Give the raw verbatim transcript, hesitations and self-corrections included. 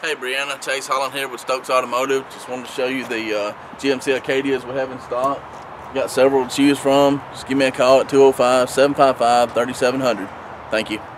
Hey Bryhana, Chase Holland here with Stokes Automotive. Just wanted to show you the uh, G M C Acadias we have in stock. Got several to choose from. Just give me a call at two oh five, seven five five, three seven zero zero. Thank you.